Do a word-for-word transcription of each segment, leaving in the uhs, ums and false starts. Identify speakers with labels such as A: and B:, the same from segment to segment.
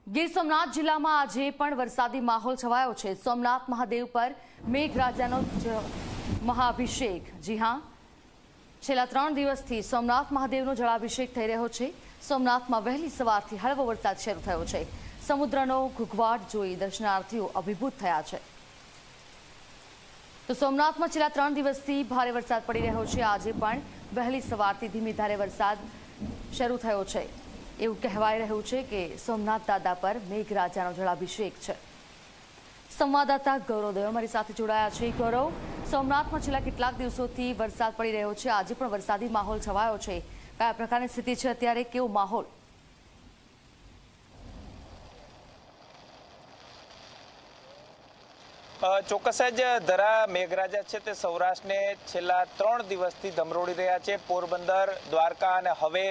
A: ગીર સોમનાથ જિલ્લામાં આજે પણ વરસાદી માહોલ છવાયો છે। સોમનાથ મહાદેવ પર મેઘરાજાનો મહાઅભિષેક। જી હા, છેલ્લા ત્રણ દિવસથી સોમનાથ મહાદેવનો જળાભિષેક થઈ રહ્યો છે। સોમનાથમાં વહેલી સવારથી હળવો વરસાદ શરૂ થયો છે। સમુદ્રનો ઘૂઘવાટ જોઈ દર્શનાર્થીઓ અભિભૂત થયા છે। તો સોમનાથમાં છેલ્લા ત્રણ દિવસથી ભારે વરસાદ પડી રહ્યો છે। આજે પણ વહેલી સવારથી ધીમી ધારે વરસાદ શરૂ થયો છે। એવું કહેવાય રહ્યું છે કે સોમનાથ દાદા પર મેઘરાજાનો જળાભિષેક છે। સંવાદદાતા ગૌરવ દવે અમારી સાથે જોડાયા છે। ગૌરવ, સોમનાથમાં છેલ્લા કેટલાક દિવસોથી વરસાદ પડી રહ્યો છે, આજે પણ વરસાદી માહોલ છવાયો છે। કયા પ્રકારની સ્થિતિ છે અત્યારે, કેવો માહોલ?
B: ચોક્કસ જ ધરા મેઘરાજા છે તે સૌરાષ્ટ્રને છેલ્લા ત્રણ દિવસથી ધમરોડી રહ્યા છે। પોરબંદર, દ્વારકા અને હવે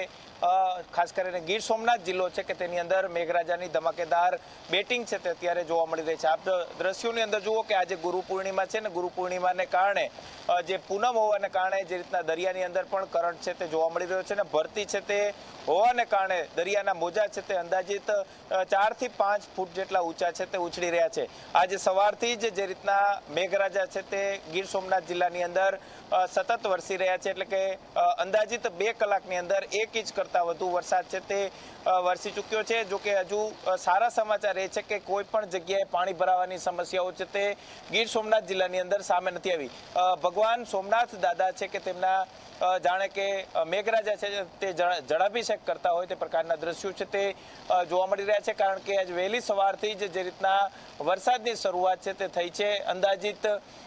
B: ખાસ કરીને ગીર સોમનાથ જિલ્લો છે કે તેની અંદર મેઘરાજાની ધમાકેદાર બેટિંગ છે તે અત્યારે જોવા મળી રહી છે। આપ દ્રશ્યોની અંદર જુઓ કે આજે ગુરુ પૂર્ણિમા છે ને ગુરુ પૂર્ણિમાને કારણે જે પૂનમ હોવાને કારણે જે રીતના દરિયાની અંદર પણ કરંટ છે તે જોવા મળી રહ્યો છે ને ભરતી છે તે હોવાને કારણે દરિયાના મોજા છે તે અંદાજિત ચાર થી પાંચ ફૂટ જેટલા ઊંચા છે તે ઉછળી રહ્યા છે। આજે સવારથી જ જે રીતના મેઘરાજા છે તે ગીર સોમનાથ જિલ્લાની અંદર સતત વરસી રહ્યા છે, એટલે કે અંદાજિત બે કલાકની અંદર એક ઇંચ કરતા વધુ વરસાદ છે તે વરસી ચૂક્યો છે। જો કે હજુ સારા સમાચાર એ છે કે કોઈ પણ જગ્યાએ પાણી ભરાવાની સમસ્યાઓ છે તે ગીર સોમનાથ જિલ્લાની અંદર સામે નથી આવી। ભગવાન સોમનાથ દાદા છે કે તેમના જાણે કે મેઘરાજા છે તે જળાભિષેક કરતા હોય તે પ્રકારના દ્રશ્યો છે તે જોવા મળી રહ્યા છે, કારણ કે આજ વહેલી સવારથી જ જે રીતના વરસાદની શરૂઆત છે તે થઈ છે। અંદાજિત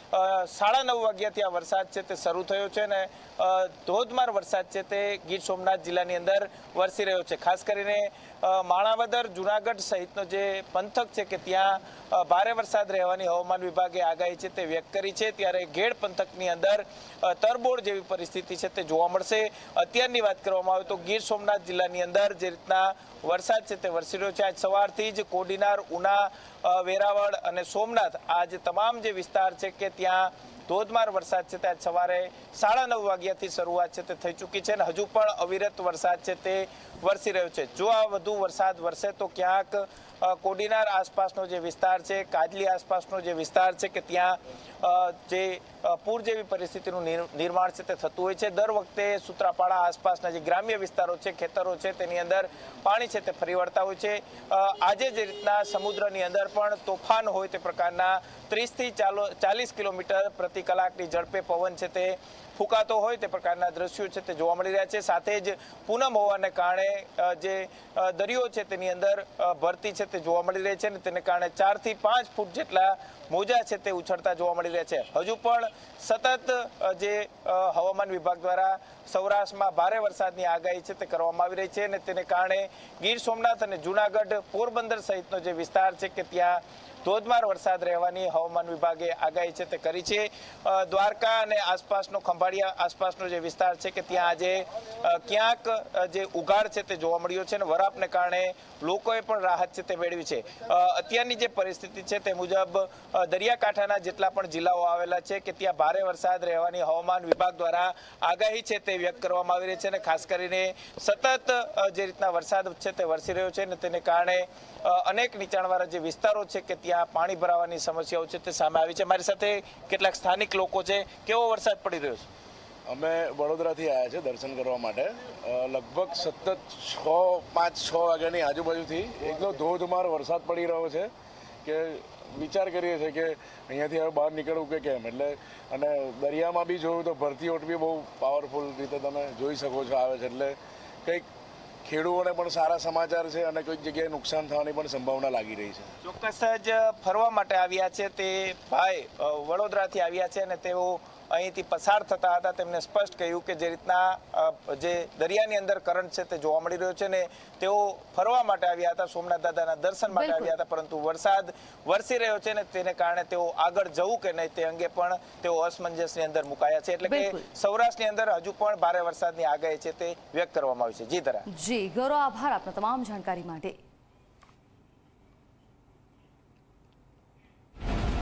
B: સાડા નવ વાગ્યાથી આ વરસાદ છે તે શરૂ થયો છે ને ધોધમાર વરસાદ છે તે ગીર સોમનાથ જિલ્લાની અંદર વરસી રહ્યો છે। ખાસ કરીને માણાવદર, જુનાગઢ સહિતનો જે પંથક છે કે ત્યાં ભારે વરસાદ રહેવાની હવામાન વિભાગે આગાહી છે તે વ્યક્ત કરી છે। ત્યારે ઘેડ પંથકની અંદર તરબોળ જેવી પરિસ્થિતિ છે તે જોવા મળશે। અત્યારની વાત કરવામાં આવે તો ગીર સોમનાથ જિલ્લાની અંદર જે રીતના વરસાદ છે તે વરસી રહ્યો છે, આજ સવારથી જ કોડીનાર, ઉના, વેરાવળ અને સોમનાથ આ જે તમામ જે વિસ્તાર છે કે ત્યાં ધોધમાર વરસાદ છે તે આજ સવારે સાડા નવ વાગ્યાથી શરૂઆત છે તે થઈ ચૂકી છે અને હજુ પણ અવિરત વરસાદ છે તે વરસી રહ્યો છે। જો આ વધુ વરસાદ વરસે તો ક્યાંક કોડીનાર આસપાસનો જે વિસ્તાર છે, કાજલી આસપાસનો જે વિસ્તાર છે કે ત્યાં જે પૂર જેવી પરિસ્થિતિનું નિર્માણ છે તે થતું હોય છે। દર વખતે સૂત્રાપાડા આસપાસના જે ગ્રામ્ય વિસ્તારો છે, ખેતરો છે, તેની અંદર પાણી છે તે ફરી વળતા હોય છે। આજે જે રીતના સમુદ્રની અંદર પણ તોફાન હોય તે પ્રકારના ત્રીસ થી ચાલીસ કિલોમીટર પ્રતિ કલાકની ઝડપે પવન છે તે ફૂંકાતો હોય તે પ્રકારના દ્રશ્યો છે તે જોવા મળી રહ્યા છે। સાથે જ પૂનમ હોવાને કારણે જે દરિયો છે તેની અંદર ભરતી છે તે જોવા મળી રહી છે અને તેને કારણે ચાર થી પાંચ ફૂટ જેટલા મોજા છે તે ઉછળતા જોવા મળી રહ્યા છે। હજુ પણ સતત જે હવામાન વિભાગ દ્વારા સૌરાષ્ટ્રમાં ભારે વરસાદની આગાહી છે તે કરવામાં આવી રહી છે અને તેને કારણે ગીર સોમનાથ અને જુનાગઢ, પોરબંદર સહિતનો જે વિસ્તાર છે કે ત્યાં ધોધમાર વરસાદ રહેવાની હવામાન વિભાગે આગાહી છે તે કરી છે। દ્વારકા અને આસપાસનો ખંભાળિયા આસપાસનો જે વિસ્તાર છે કે ત્યાં આજે ક્યાંક જે ઉઘાડ છે તે જોવા મળ્યો છે અને વરાપને કારણે લોકોએ પણ રાહત છે તે મેળવી છે। અત્યારની જે પરિસ્થિતિ છે તે મુજબ દરિયાકાંઠાના જેટલા પણ જિલ્લાઓ આવેલા છે કે ત્યાં ભારે વરસાદ રહેવાની હવામાન વિભાગ દ્વારા આગાહી છે તે વ્યક્ત કરવામાં આવી રહી છે અને ખાસ કરીને સતત જે રીતના વરસાદ છે તે વરસી રહ્યો છે અને તેને કારણે અનેક નીચાણવાળા જે વિસ્તારો છે કે ત્યાં પાણી ભરાવાની સમસ્યાઓ છે તે સામે આવી છે। મારી સાથે કેટલાક સ્થાનિક લોકો છે। કેવો વરસાદ પડી રહ્યો છે?
C: અમે વડોદરાથી આવ્યા છે દર્શન કરવા માટે। લગભગ સતત છ પાંચ છ વાગ્યાની આજુબાજુથી એકદમ ધોધમાર વરસાદ પડી રહ્યો છે કે વિચાર કરીએ છીએ કે અહીંયાથી હવે બહાર નીકળવું કે કેમ। એટલે અને દરિયામાં બી જોયું તો ભરતી ઓટ બી બહુ પાવરફુલ રીતે તમે જોઈ શકો છો આવે છે, એટલે કંઈક ખેડૂતોને પણ સારા સમાચાર છે અને કોઈક જગ્યાએ નુકસાન થવાની પણ સંભાવના લાગી રહી છે।
B: ચોક્કસ જ ફરવા માટે આવ્યા છે તે ભાઈ વડોદરાથી આવ્યા છે અને તેઓ અહીંથી પસાર થતા હતા। તેમને સ્પષ્ટ કહ્યું કે જે રીતના જે દરિયાની અંદર કરંટ છે તે જોવા મળી રહ્યો છે ને તેઓ ફરવા માટે આવ્યા હતા, સોમનાથ દાદાના દર્શન માટે આવ્યા હતા, પરંતુ વરસાદ વરસી રહ્યો છે ને તેને કારણે તેઓ આગળ જવું કે નહીં તે અંગે પણ તેઓ અસમંજસની અંદર મુકાયા છે। એટલે કે સૌરાષ્ટ્રની અંદર હજુ પણ ભારે વરસાદની આગાહી છે તે વ્યક્ત કરવામાં આવી છે। જી ધરા।
A: જી ગૌરવ, આભાર આપના તમામ જાણકારી માટે।